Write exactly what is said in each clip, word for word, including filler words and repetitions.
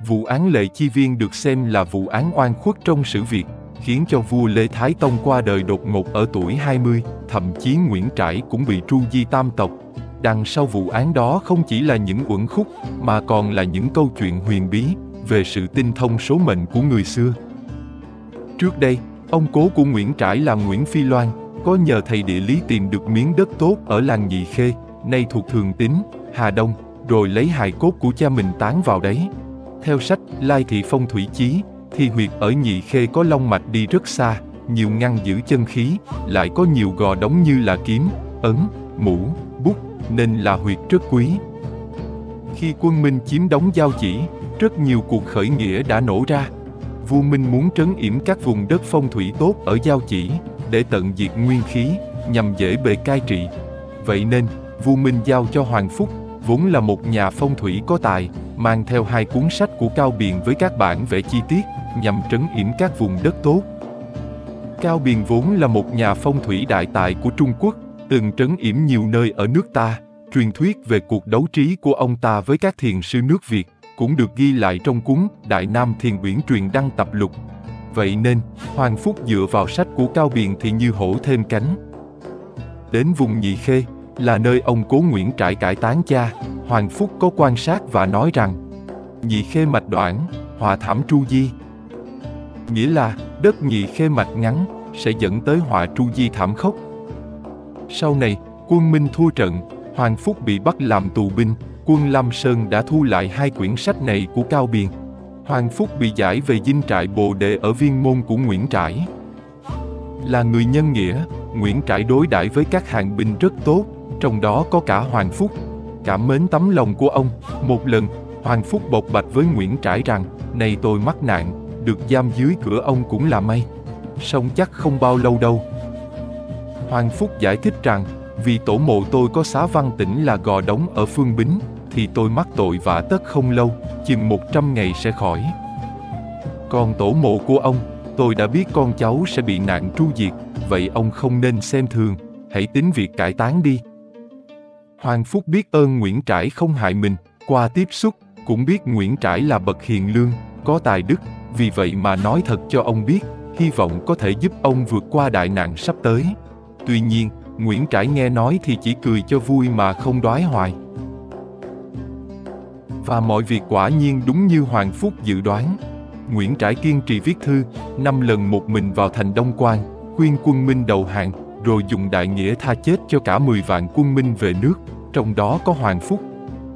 Vụ án Lệ Chi Viên được xem là vụ án oan khuất trong sử Việt, khiến cho vua Lê Thái Tông qua đời đột ngột ở tuổi hai mươi, thậm chí Nguyễn Trãi cũng bị tru di tam tộc. Đằng sau vụ án đó không chỉ là những uẩn khúc, mà còn là những câu chuyện huyền bí về sự tinh thông số mệnh của người xưa. Trước đây, ông cố của Nguyễn Trãi là Nguyễn Phi Loan, có nhờ thầy địa lý tìm được miếng đất tốt ở làng Nhị Khê, nay thuộc Thường Tín, Hà Đông, rồi lấy hài cốt của cha mình táng vào đấy. Theo sách Lai Thị Phong Thủy Chí, thì huyệt ở Nhị Khê có long mạch đi rất xa, nhiều ngăn giữ chân khí, lại có nhiều gò đóng như là kiếm, ấn, mũ, bút, nên là huyệt rất quý. Khi quân Minh chiếm đóng Giao Chỉ, rất nhiều cuộc khởi nghĩa đã nổ ra. Vua Minh muốn trấn yểm các vùng đất phong thủy tốt ở Giao Chỉ, để tận diệt nguyên khí, nhằm dễ bề cai trị. Vậy nên, vua Minh giao cho Hoàng Phúc, vốn là một nhà phong thủy có tài, mang theo hai cuốn sách của Cao Biền với các bản vẽ chi tiết, nhằm trấn yểm các vùng đất tốt. Cao Biền vốn là một nhà phong thủy đại tài của Trung Quốc, từng trấn yểm nhiều nơi ở nước ta. Truyền thuyết về cuộc đấu trí của ông ta với các thiền sư nước Việt cũng được ghi lại trong cuốn Đại Nam Thiền Uyển Truyền Đăng Tập Lục. Vậy nên, Hoàng Phúc dựa vào sách của Cao Biền thì như hổ thêm cánh. Đến vùng Nhị Khê, là nơi ông cố Nguyễn Trãi cải táng cha, Hoàng Phúc có quan sát và nói rằng: Nhị Khê mạch đoạn, họa thảm tru di. Nghĩa là, đất Nhị Khê mạch ngắn, sẽ dẫn tới họa tru di thảm khốc. Sau này, quân Minh thua trận, Hoàng Phúc bị bắt làm tù binh, quân Lam Sơn đã thu lại hai quyển sách này của Cao Biền. Hoàng Phúc bị giải về dinh trại Bồ Đề ở Viên Môn của Nguyễn Trãi. Là người nhân nghĩa, Nguyễn Trãi đối đãi với các hàng binh rất tốt, trong đó có cả Hoàng Phúc. Cảm mến tấm lòng của ông, một lần, Hoàng Phúc bộc bạch với Nguyễn Trãi rằng: Này tôi mắc nạn, được giam dưới cửa ông cũng là may, song chắc không bao lâu đâu. Hoàng Phúc giải thích rằng: Vì tổ mộ tôi có xá Văn Tĩnh là Gò Đống ở Phương Bính, thì tôi mắc tội vạ tất không lâu, chừng một trăm ngày sẽ khỏi. Còn tổ mộ của ông, tôi đã biết con cháu sẽ bị nạn tru diệt, vậy ông không nên xem thường, hãy tính việc cải táng đi. Hoàng Phúc biết ơn Nguyễn Trãi không hại mình, qua tiếp xúc, cũng biết Nguyễn Trãi là bậc hiền lương, có tài đức, vì vậy mà nói thật cho ông biết, hy vọng có thể giúp ông vượt qua đại nạn sắp tới. Tuy nhiên, Nguyễn Trãi nghe nói thì chỉ cười cho vui mà không đoái hoài. Và mọi việc quả nhiên đúng như Hoàng Phúc dự đoán. Nguyễn Trãi kiên trì viết thư, năm lần một mình vào thành Đông Quan, khuyên quân Minh đầu hàng, rồi dùng đại nghĩa tha chết cho cả mười vạn quân Minh về nước, trong đó có Hoàng Phúc.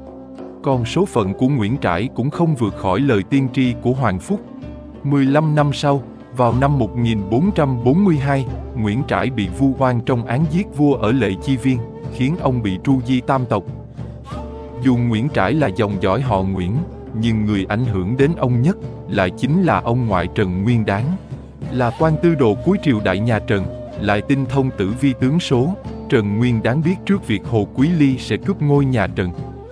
Còn số phận của Nguyễn Trãi cũng không vượt khỏi lời tiên tri của Hoàng Phúc. mười lăm năm sau, vào năm một nghìn bốn trăm bốn mươi hai, Nguyễn Trãi bị vu oan trong án giết vua ở Lệ Chi Viên, khiến ông bị tru di tam tộc. Dù Nguyễn Trãi là dòng dõi họ Nguyễn, nhưng người ảnh hưởng đến ông nhất lại chính là ông ngoại Trần Nguyên Đán. Là quan tư đồ cuối triều đại nhà Trần, lại tinh thông tử vi tướng số, Trần Nguyên Đán biết trước việc Hồ Quý Ly sẽ cướp ngôi nhà Trần.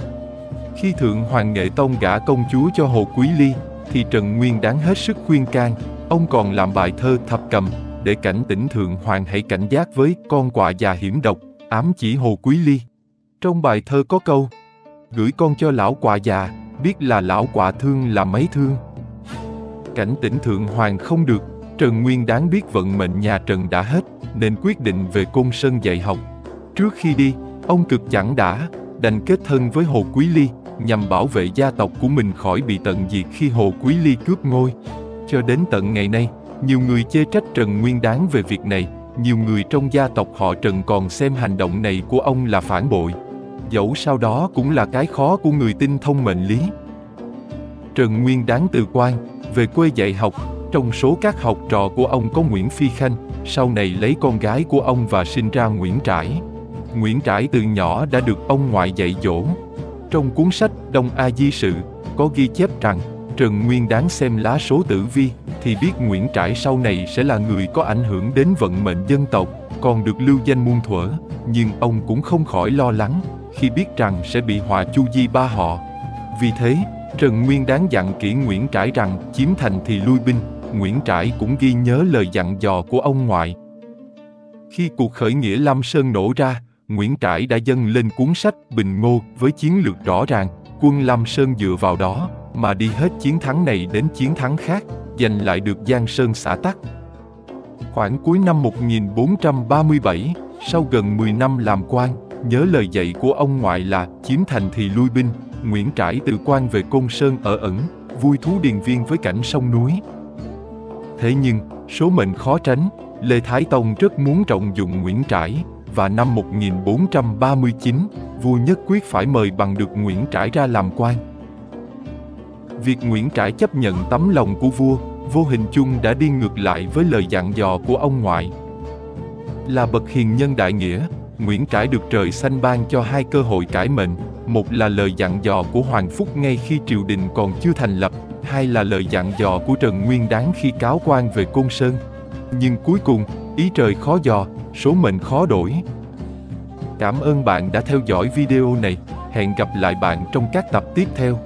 Khi Thượng Hoàng Nghệ Tông gả công chúa cho Hồ Quý Ly, thì Trần Nguyên Đán hết sức khuyên can. Ông còn làm bài thơ Thập Cầm để cảnh tỉnh Thượng Hoàng hãy cảnh giác với con quạ già hiểm độc, ám chỉ Hồ Quý Ly. Trong bài thơ có câu: Gửi con cho lão quạ già, biết là lão quạ thương là mấy thương. Cảnh tỉnh Thượng Hoàng không được, Trần Nguyên Đán biết vận mệnh nhà Trần đã hết, nên quyết định về Côn Sơn dạy học. Trước khi đi, ông cực chẳng đã, đành kết thân với Hồ Quý Ly, nhằm bảo vệ gia tộc của mình khỏi bị tận diệt khi Hồ Quý Ly cướp ngôi. Cho đến tận ngày nay, nhiều người chê trách Trần Nguyên Đán về việc này, nhiều người trong gia tộc họ Trần còn xem hành động này của ông là phản bội. Dẫu sau đó cũng là cái khó của người tinh thông mệnh lý. Trần Nguyên Đán từ quan, về quê dạy học, trong số các học trò của ông có Nguyễn Phi Khanh, sau này lấy con gái của ông và sinh ra Nguyễn Trãi. Nguyễn Trãi từ nhỏ đã được ông ngoại dạy dỗ. Trong cuốn sách Đông A Di Sự, có ghi chép rằng, Trần Nguyên Đán xem lá số tử vi, thì biết Nguyễn Trãi sau này sẽ là người có ảnh hưởng đến vận mệnh dân tộc, còn được lưu danh muôn thuở, nhưng ông cũng không khỏi lo lắng, khi biết rằng sẽ bị họa chu di ba họ. Vì thế, Trần Nguyên Đán dặn kỹ Nguyễn Trãi rằng chiếm thành thì lui binh. Nguyễn Trãi cũng ghi nhớ lời dặn dò của ông ngoại. Khi cuộc khởi nghĩa Lam Sơn nổ ra, Nguyễn Trãi đã dâng lên cuốn sách Bình Ngô với chiến lược rõ ràng, quân Lam Sơn dựa vào đó, mà đi hết chiến thắng này đến chiến thắng khác, giành lại được Giang Sơn xã Tắc. Khoảng cuối năm một nghìn bốn trăm ba mươi bảy, sau gần mười năm làm quan, nhớ lời dạy của ông ngoại là chiếm thành thì lui binh, Nguyễn Trãi từ quan về Côn Sơn ở ẩn, vui thú điền viên với cảnh sông núi. Thế nhưng, số mệnh khó tránh, Lê Thái Tông rất muốn trọng dụng Nguyễn Trãi, và năm một nghìn bốn trăm ba mươi chín, vua nhất quyết phải mời bằng được Nguyễn Trãi ra làm quan. Việc Nguyễn Trãi chấp nhận tấm lòng của vua, vô hình chung đã đi ngược lại với lời dặn dò của ông ngoại. Là bậc hiền nhân đại nghĩa, Nguyễn Trãi được trời xanh ban cho hai cơ hội cải mệnh, một là lời dặn dò của Hoàng Phúc ngay khi triều đình còn chưa thành lập, hai là lời dặn dò của Trần Nguyên Đán khi cáo quan về Côn Sơn. Nhưng cuối cùng, ý trời khó dò, số mệnh khó đổi. Cảm ơn bạn đã theo dõi video này, hẹn gặp lại bạn trong các tập tiếp theo.